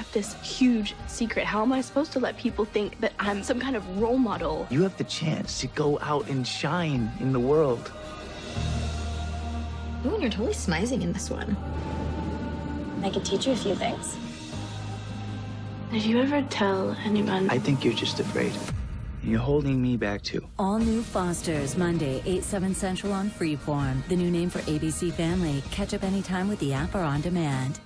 kept this huge secret. How am I supposed to let people think that I'm some kind of role model? You have the chance to go out and shine in the world. Ooh, and you're totally smizing in this one. I could teach you a few things. Did you ever tell anyone? I think you're just afraid. You're holding me back too. All new Fosters, Monday, 8/7 Central on Freeform. The new name for ABC Family. Catch up anytime with the app or on demand.